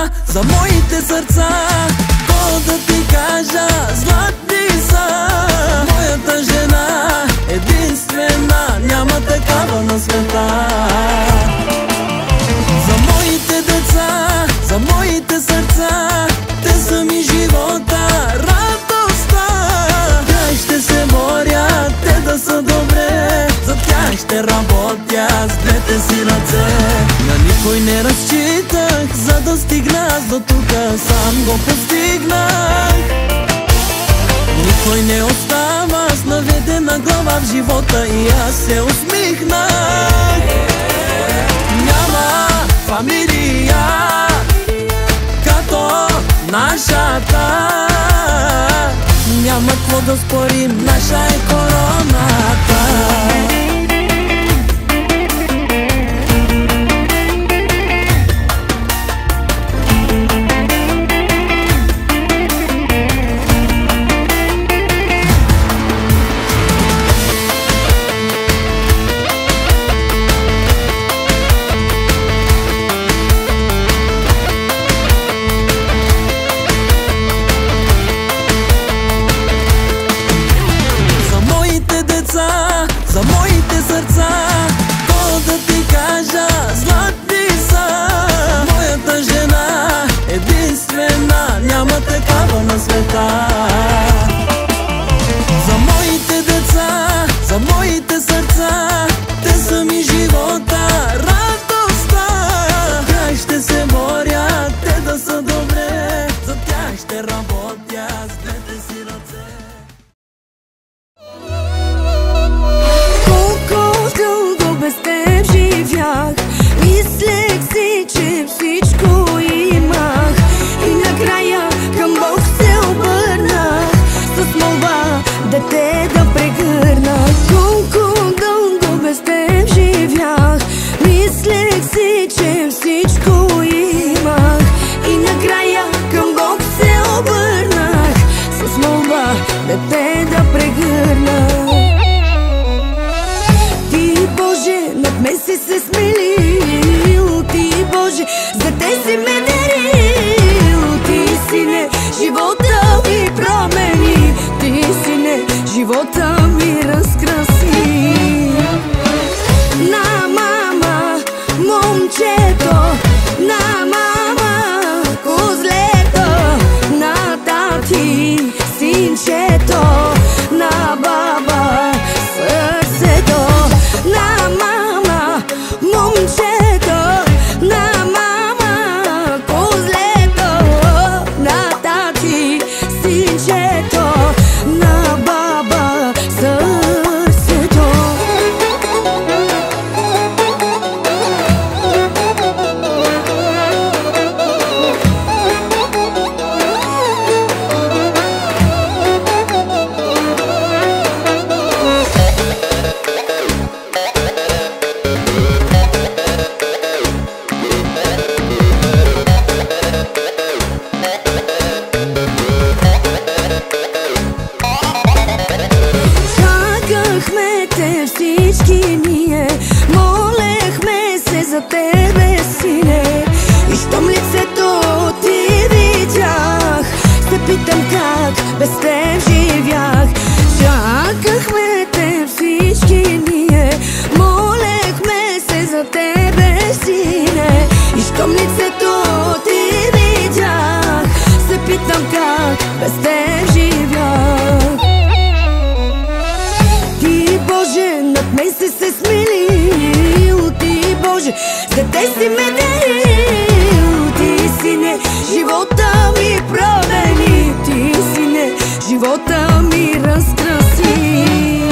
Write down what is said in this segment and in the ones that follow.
за моите сърца. Какво да ти кажа, златни са. Моята жена единствена, няма такава на света. За моите деца, за моите сърца, те са ми живота, радостта. Тях ще се боря, те да са добре, за тях ще работя с двете си ръце. На никой не разчитах, за да стигна аз до тука, сам го постигнах. Никой не остава с наведена глава в живота и аз се усмихнах. Няма фамилия като нашата, няма какво да спорим, наша е короната. За моите сърца, какво да ти кажа, златни са. Моята жена единствена, няма такава на света. За моите деца, за моите сърца, те са ми живота, радостта. Тях ще се боря, те да са добре, за тях ще работя с двете си ръце. Без теб живях, мислех си, че всичко имах, и накрая към Бог се обърнах с молба да те да прегърна. Колко дълго без теб живях, мислех си, че всичко имах, и накрая към Бог се обърнах с молба да те да прегърна. Над мен си се смилил, ти Боже, за те си ме дарил. Ти си не живота ми промени, ти си не живота ми разкраси. На мама, момчето, на мама, козлето, на тати, синчето, на баба, сърцето. На мама, момчето, на мама, козлето, на тати, синчето, на баба, сърцето. Чакахме те всички ние, молехме се за тебе, сине, и щом лицето ти видях, се питам как без теб живях. Чакахме те всички ние, молехме се за тебе, сине, и щом лицето ти видях, се питам как без теб живях. Ти Боже, над мен си се смилил, ти Боже, за те си ме дарил. Ти си не живота ми промени, ти си не живота ми разкраси.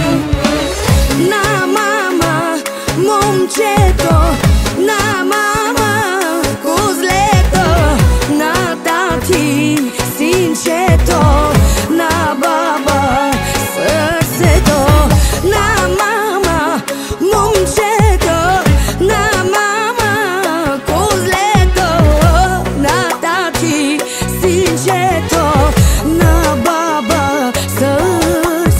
На мама, момчето, на мама, козлето, на тати, синчето, на баба, сърцето. На мама, момчето, на мама, козлето, на тати, синчето, на баба, сърцето.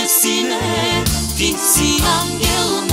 sine, ti si ангел